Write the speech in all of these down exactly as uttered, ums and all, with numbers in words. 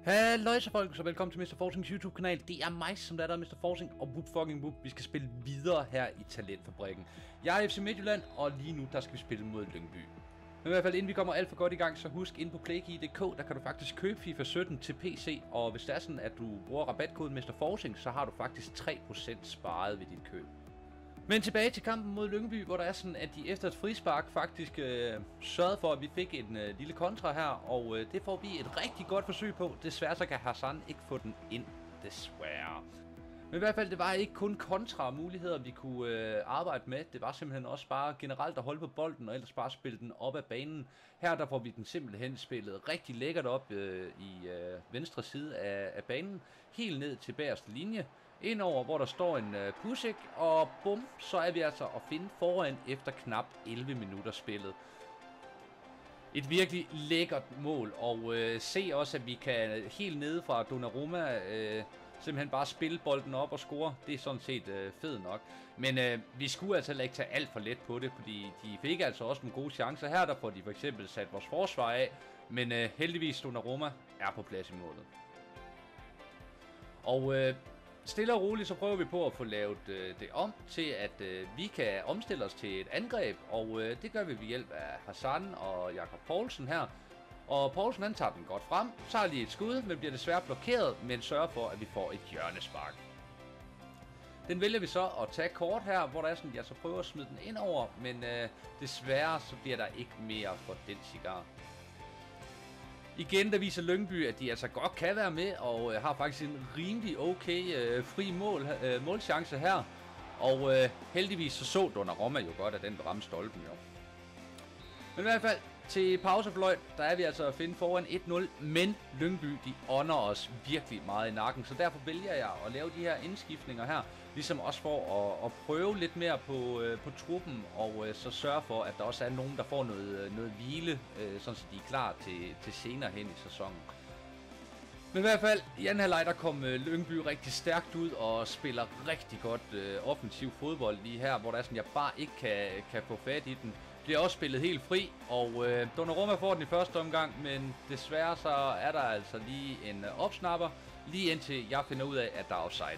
Hallo så folk, så velkommen til mister Forsings YouTube kanal. Det er mig, som der er der mister Forsing, og whoop fucking whoop, vi skal spille videre her i Talentfabrikken. Jeg er F C Midtjylland, og lige nu der skal vi spille mod Lyngby. Men i hvert fald inden vi kommer alt for godt i gang, så husk ind på playkey punktum d k, der kan du faktisk købe FIFA sytten til P C. Og hvis det er sådan, at du bruger rabatkoden mister Forsing, så har du faktisk tre procent sparet ved dit køb. Men tilbage til kampen mod Lyngby, hvor der er sådan, at de efter et frispark faktisk øh, sørgede for, at vi fik en øh, lille kontra her, og øh, det får vi et rigtig godt forsøg på. Desværre så kan Hassan ikke få den ind, desværre. Men i hvert fald, det var ikke kun kontra-muligheder, vi kunne øh, arbejde med. Det var simpelthen også bare generelt at holde på bolden, og ellers bare spille den op ad banen. Her der får vi den simpelthen spillet rigtig lækkert op øh, i øh, venstre side af, af banen, helt ned til bagerste linje. Indover, hvor der står en uh, Pusick, og bum, så er vi altså at finde foran efter knap elleve minutter spillet. Et virkelig lækkert mål, og uh, se også, at vi kan helt nede fra Donnarumma uh, simpelthen bare spille bolden op og score. Det er sådan set uh, fedt nok. Men uh, vi skulle altså ikke tage alt for let på det, fordi de fik altså også nogle gode chancer. Her der får de for eksempel sat vores forsvar af, men uh, heldigvis Donnarumma er på plads i målet. Og uh, stille og roligt så prøver vi på at få lavet øh, det om til, at øh, vi kan omstille os til et angreb, og øh, det gør vi ved hjælp af Hassan og Jakob Poulsen her. Og Poulsen han tager den godt frem, tager lige et skud, men bliver desværre blokeret, men sørger for, at vi får et hjørnespark. Den vælger vi så at tage kort her, hvor der er sådan, at jeg så prøver at smide den ind over, men øh, desværre så bliver der ikke mere for den cigar. Igen, der viser Lyngby, at de altså godt kan være med, og øh, har faktisk en rimelig okay øh, fri mål, øh, målchance her. Og øh, heldigvis så så Donnarumma jo godt, at den vil ramme stolpen jo. Men i hvert fald, til pausefløjt, der er vi altså at finde foran et nul, men Lyngby, de ånder os virkelig meget i nakken, så derfor vælger jeg at lave de her indskiftninger her, ligesom også for at, at prøve lidt mere på, øh, på truppen, og øh, så sørge for, at der også er nogen, der får noget, noget hvile, øh, sådan så de er klar til, til senere hen i sæsonen. Men i hvert fald, i anden halvleg der kom øh, Lyngby rigtig stærkt ud og spiller rigtig godt øh, offensiv fodbold lige her, hvor der er sådan, jeg bare ikke kan, kan få fat i den. Bliver også spillet helt fri, og øh, Donnarumma får den i første omgang, men desværre så er der altså lige en øh, opsnapper, lige indtil jeg finder ud af, at der er offside.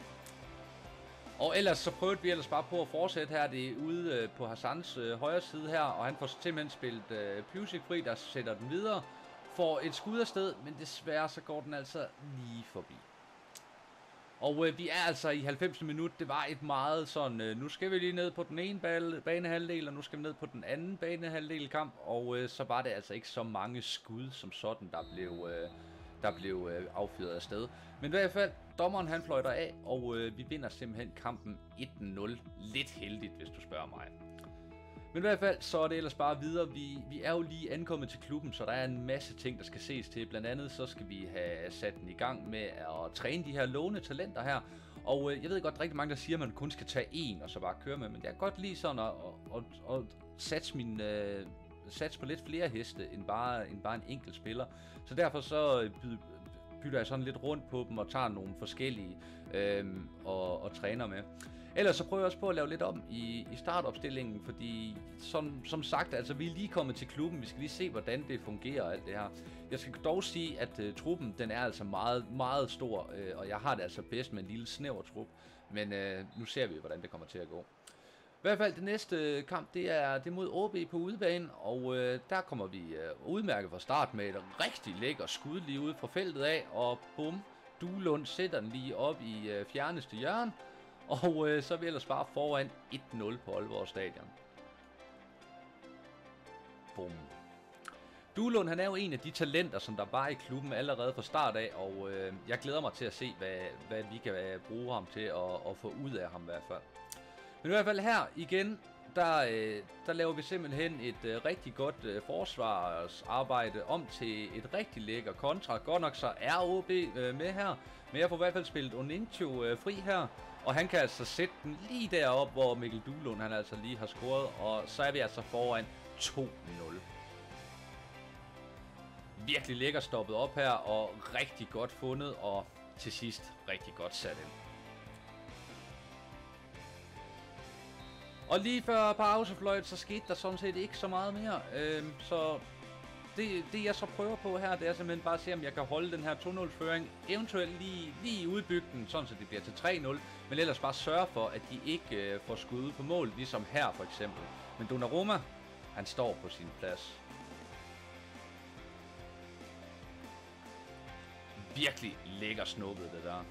Og ellers så prøvede vi ellers bare på at fortsætte her, det er ude øh, på Hassans øh, højre side her, og han får simpelthen spillet øh, Pusick fri, der sætter den videre, får et skud afsted, men desværre så går den altså lige forbi. Og øh, vi er altså i halvfemsende minut, det var et meget sådan, øh, nu skal vi lige ned på den ene banehalvdel, og nu skal vi ned på den anden banehalvdel kamp, og øh, så var det altså ikke så mange skud som sådan, der blev, øh, der blev øh, affyret afsted. Men i hvert fald, dommeren han fløjter af, og øh, vi vinder simpelthen kampen et nul. Lidt heldigt, hvis du spørger mig. Men i hvert fald, så er det ellers bare videre. Vi, vi er jo lige ankommet til klubben, så der er en masse ting, der skal ses til. Blandt andet så skal vi have sat den i gang med at træne de her lovende talenter her. Og øh, jeg ved godt, rigtig mange der siger, at man kun skal tage én og så bare køre med. Men jeg kan godt lide sådan at, at, at, at satse, min, øh, satse på lidt flere heste end bare, end bare en enkelt spiller. Så derfor så bytter jeg sådan lidt rundt på dem og tager nogle forskellige øh, og, og træner med. Ellers så prøver jeg også på at lave lidt om i, i startopstillingen, fordi som, som sagt, altså vi er lige kommet til klubben, vi skal lige se, hvordan det fungerer og alt det her. Jeg skal dog sige, at uh, truppen, den er altså meget, meget stor, uh, og jeg har det altså bedst med en lille snæver trup, men uh, nu ser vi, hvordan det kommer til at gå. I hvert fald det næste kamp, det er, det er mod O B på udebane, og uh, der kommer vi uh, udmærket fra start med et rigtig lækker skud lige ude fra feltet af, og bum, Duelund sætter den lige op i uh, fjerneste hjørne. Og øh, så er vi ellers bare foran et nul på Aalborg Stadion. Bum. Duelund, han er jo en af de talenter, som der var i klubben allerede fra start af, og øh, jeg glæder mig til at se, hvad, hvad vi kan bruge ham til at, at få ud af ham i hvert fald. Men i hvert fald her igen, der, øh, der laver vi simpelthen et øh, rigtig godt øh, forsvarsarbejde om til et rigtig lækker kontra. Godt nok så er O B øh, med her, men jeg får i hvert fald spillet Onincho øh, fri her. Og han kan altså sætte den lige derop, hvor Mikkel Duelund han altså lige har scoret. Og så er vi altså foran to nul. Virkelig lækker stoppet op her, og rigtig godt fundet, og til sidst rigtig godt sat ind. Og lige før pausefløjt, så skete der sådan set ikke så meget mere. Øhm, så det, det jeg så prøver på her, det er simpelthen bare at se, om jeg kan holde den her to nul føring, eventuelt lige, lige udbygge den, sådan så det bliver til tre nul, men ellers bare sørge for, at de ikke øh, får skud ud på mål, ligesom her for eksempel. Men Donnarumma, han står på sin plads. Virkelig lækker snuppet, det der.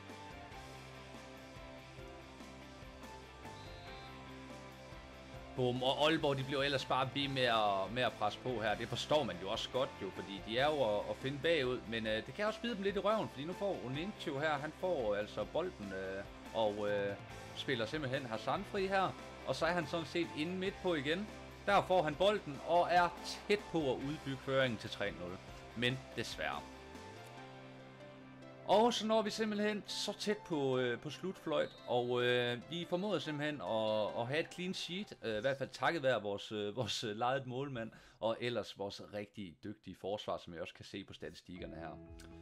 Boom, og Aalborg, de bliver ellers bare ved med at, med at presse på her. Det forstår man jo også godt jo, fordi de er jo at, at finde bagud. Men øh, det kan også bide dem lidt i røven, fordi nu får Onintio her, han får altså bolden øh, og øh, spiller simpelthen Hassan fri her. Og så er han sådan set inde midt på igen. Der får han bolden og er tæt på at udbygge føringen til tre nul. Men desværre. Og så når vi simpelthen så tæt på, øh, på slutfløjt, og øh, vi formåede simpelthen at, at have et clean sheet, øh, i hvert fald takket være vores, øh, vores lejet målmand, og ellers vores rigtig dygtige forsvar, som jeg også kan se på statistikkerne her.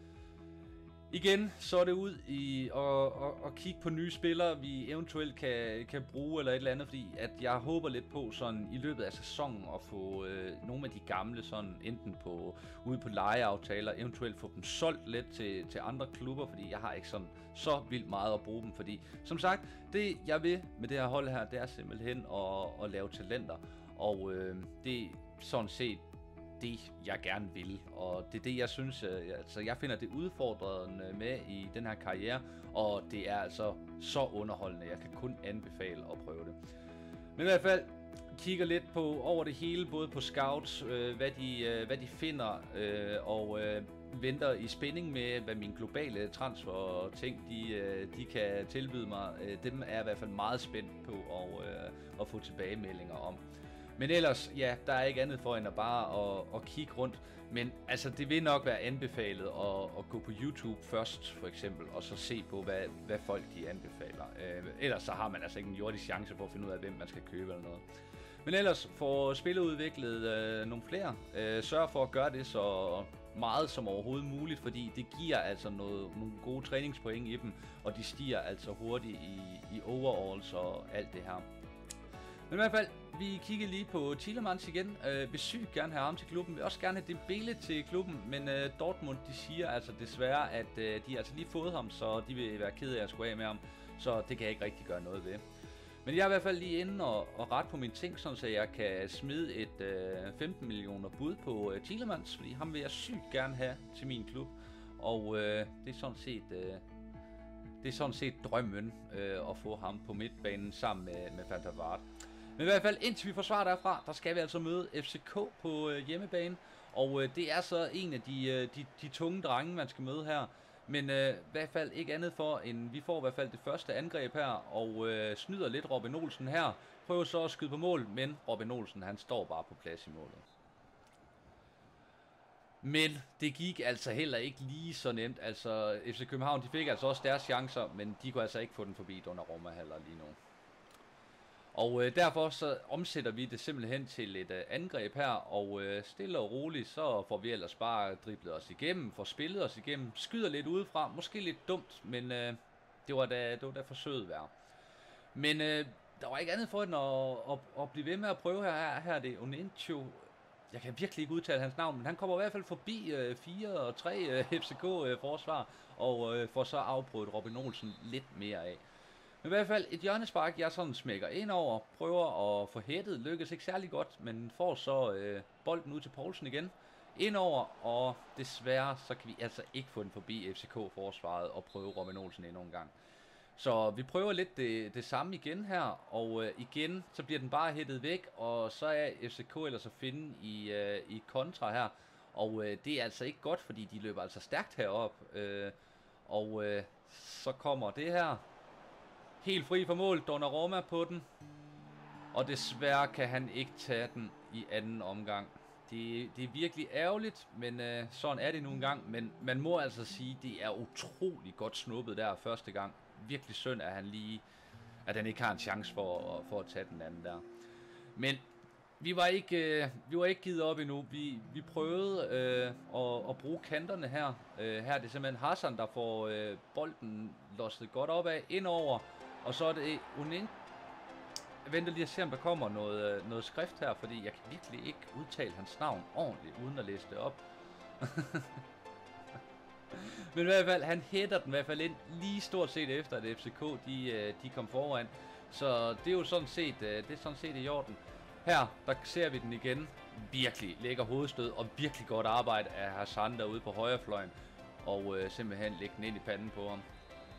Igen, så er det ud i at, at, at kigge på nye spillere, vi eventuelt kan, kan bruge eller et eller andet, fordi at jeg håber lidt på sådan i løbet af sæsonen at få øh, nogle af de gamle sådan enten på ude på lejeaftaler, eventuelt få dem solgt lidt til, til andre klubber, fordi jeg har ikke sådan så vildt meget at bruge dem, fordi som sagt, det jeg vil med det her hold her, det er simpelthen at, at lave talenter, og øh, det er sådan set det, jeg gerne vil, og det er det, jeg synes, altså jeg finder det udfordrende med i den her karriere, og det er altså så underholdende, jeg kan kun anbefale at prøve det. Men i hvert fald, kigger lidt på over det hele, både på scouts, øh, hvad, de, øh, hvad de finder, øh, og øh, venter i spænding med, hvad mine globale transfer ting, de, øh, de kan tilbyde mig. Øh, dem er jeg i hvert fald meget spændt på at, øh, at få tilbagemeldinger om. Men ellers, ja, der er ikke andet for end at bare at, at kigge rundt. Men altså, det vil nok være anbefalet at, at gå på YouTube først, for eksempel, og så se på, hvad, hvad folk de anbefaler. Øh, ellers så har man altså ikke en jordisk chance for at finde ud af, hvem man skal købe eller noget. Men ellers, få spillerudviklet øh, nogle flere. Øh, sørg for at gøre det så meget som overhovedet muligt, fordi det giver altså noget, nogle gode træningspoint i dem, og de stiger altså hurtigt i, i overalls og alt det her. Men i hvert fald, vi kigger lige på Tielemans igen. Øh, vil sygt gerne have ham til klubben. Vil også gerne have Dembele til klubben, men øh, Dortmund, de siger altså desværre, at øh, de har altså lige fået ham, så de vil være ked af at skulle af med ham. Så det kan jeg ikke rigtig gøre noget ved. Men jeg er i hvert fald lige inde og, og ret på mine ting, så jeg kan smide et øh, femten millioner bud på øh, Tielemans, fordi ham vil jeg sygt gerne have til min klub. Og øh, det er sådan set... Øh, det er sådan set drømmen øh, at få ham på midtbanen sammen med, med Van der Vaart. Men i hvert fald, indtil vi får svar derfra, der skal vi altså møde F C K på øh, hjemmebane. Og øh, det er så en af de, øh, de, de tunge drenge, man skal møde her. Men øh, i hvert fald ikke andet for, end vi får i hvert fald det første angreb her, og øh, snyder lidt Robin Olsen her. Prøver så at skyde på mål, men Robin Olsen, han står bare på plads i målet. Men det gik altså heller ikke lige så nemt. Altså, F C København, de fik altså også deres chancer, men de kunne altså ikke få den forbi Donnarumma heller lige nu. Og øh, derfor så omsætter vi det simpelthen til et øh, angreb her, og øh, stille og roligt, så får vi ellers bare driblet os igennem, får spillet os igennem, skyder lidt udefra, måske lidt dumt, men øh, det var da, det var da forsøget værd. Men øh, der var ikke andet for end at, at, at blive ved med at prøve her, her, her er det Onintio. Jeg kan virkelig ikke udtale hans navn, men han kommer i hvert fald forbi øh, fire og tre øh, F C K-forsvar, øh, og øh, får så afbrudt Robin Olsen lidt mere af. Men i hvert fald et hjørnespark, jeg sådan smækker ind over, prøver at få hættet, lykkes ikke særlig godt, men får så øh, bolden ud til Poulsen igen. Ind over, og desværre så kan vi altså ikke få den forbi F C K-forsvaret og prøve Robin Olsen endnu en gang. Så vi prøver lidt det, det samme igen her, og øh, igen så bliver den bare hættet væk, og så er F C K ellers at finde i, øh, i kontra her. Og øh, det er altså ikke godt, fordi de løber altså stærkt herop, øh, og øh, så kommer det her. Helt fri for mål, Donnarumma på den. Og desværre kan han ikke tage den i anden omgang. Det, det er virkelig ærgerligt, men øh, sådan er det nu engang. Men man må altså sige, det er utrolig godt snuppet der første gang. Virkelig synd, at han lige, at han ikke har en chance for, for at tage den anden der. Men vi var ikke, øh, vi var ikke givet op endnu. Vi, vi prøvede øh, at, at bruge kanterne her. Øh, her er det simpelthen Hassan, der får øh, bolden losset godt op af, indover. Og så er det Onintio. Jeg venter lige at se, om der kommer noget, øh, noget skrift her, fordi jeg kan virkelig ikke udtale hans navn ordentligt, uden at læse det op. Men i hvert fald, han hætter den i hvert fald ind lige stort set efter, at F C K de, de kom foran. Så det er jo sådan set, det er sådan set i orden. Her, der ser vi den igen. Virkelig lækker hovedstød og virkelig godt arbejde af Hassan derude på højrefløjen. Og øh, simpelthen lægge den ind i panden på ham.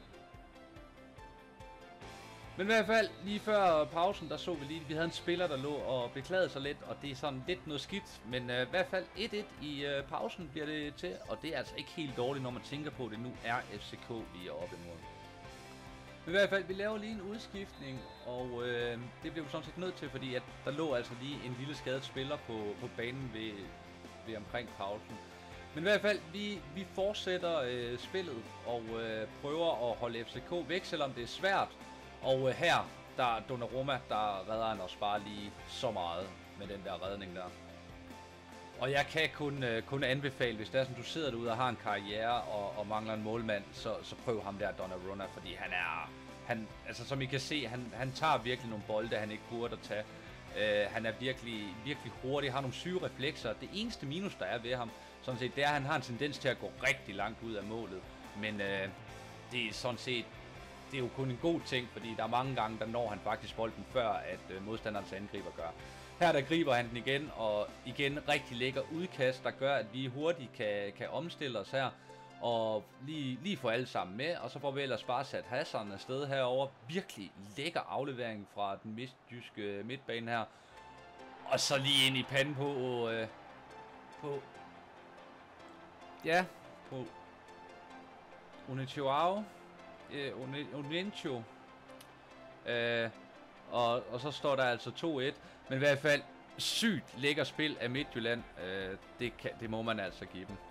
Men i hvert fald, lige før pausen, der så vi lige, at vi havde en spiller, der lå og beklagede sig lidt, og det er sådan lidt noget skidt. Men øh, i hvert fald et et i øh, pausen bliver det til, og det er altså ikke helt dårligt, når man tænker på, at det nu er F C K, vi er oppe imod. Men i hvert fald, vi laver lige en udskiftning, og øh, det bliver vi sådan set nødt til, fordi at der lå altså lige en lille skadet spiller på, på banen ved, ved omkring pausen. Men i hvert fald, vi, vi fortsætter øh, spillet og øh, prøver at holde F C K væk, selvom det er svært. Og øh, her, der er Donnarumma, der redder han os bare lige så meget med den der redning der. Og jeg kan kun, øh, kun anbefale, hvis det er sådan, du sidder derude og har en karriere og, og mangler en målmand, så, så prøv ham der, Donnarumma, fordi han er, han, altså som I kan se, han, han tager virkelig nogle bolde, han ikke burde at tage. Uh, han er virkelig, virkelig hurtig, har nogle syge reflekser. Det eneste minus, der er ved ham, sådan set, det er, at han har en tendens til at gå rigtig langt ud af målet. Men uh, det er sådan set, det er jo kun en god ting, fordi der er mange gange, der når han faktisk bolden før, at uh, modstanderens angriber gør. Her der griber han den igen, og igen rigtig lækker udkast, der gør, at vi hurtigt kan, kan omstille os her. Og lige, lige få alle sammen med, og så får vi ellers bare sat Hassan afsted herover. Virkelig lækker aflevering fra den midtjyske midtbane her. Og så lige ind i panden på... Øh, på... Ja, på... Unichoao. Øh, Unencho. Øh, og, og så står der altså to et. Men i hvert fald sygt lækker spil af Midtjylland. Øh, det, kan, det må man altså give dem.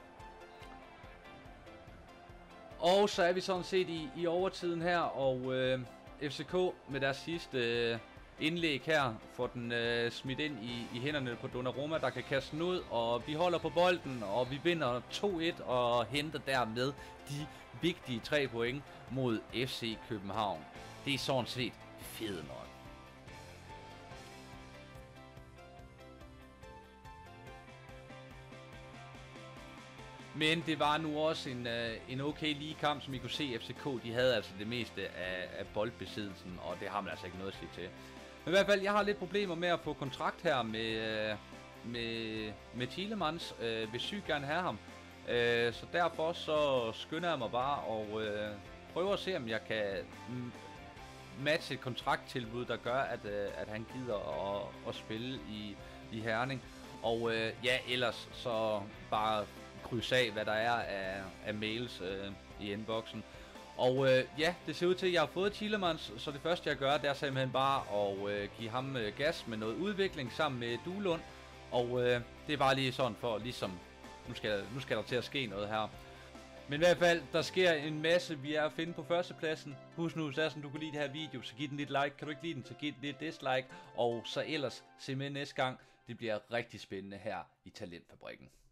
Og så er vi sådan set i, i overtiden her, og øh, F C K med deres sidste øh, indlæg her får den øh, smidt ind i, i hænderne på Donnarumma, der kan kaste den ud, og vi holder på bolden, og vi vinder to et og henter dermed de vigtige tre point mod F C København. Det er sådan set fedt nok. Men det var nu også en, øh, en okay lige kamp, som I kunne se. F C K, de havde altså det meste af, af boldbesiddelsen, og det har man altså ikke noget at sige til. Men i hvert fald, jeg har lidt problemer med at få kontrakt her med, øh, med, med Thielemans. Øh, vil sygt gerne have ham. Øh, så derfor så skynder jeg mig bare og øh, prøver at se, om jeg kan matche et kontrakttilbud, der gør, at, øh, at han gider at, at spille i, i Herning. Og øh, ja, ellers så bare krydse af, hvad der er af, af mails øh, i inboxen. Og øh, ja, det ser ud til, at jeg har fået Thielemans, så det første jeg gør, det er simpelthen bare at øh, give ham øh, gas med noget udvikling sammen med Duelund. Og øh, det er bare lige sådan for ligesom, nu skal, nu skal der til at ske noget her. Men i hvert fald, der sker en masse, vi er at finde på førstepladsen. Husk nu, hvis det er sådan, du kan lide det her video, så giv den lidt like. Kan du ikke lide den, så giv den lidt dislike. Og så ellers se med næste gang. Det bliver rigtig spændende her i Talentfabrikken.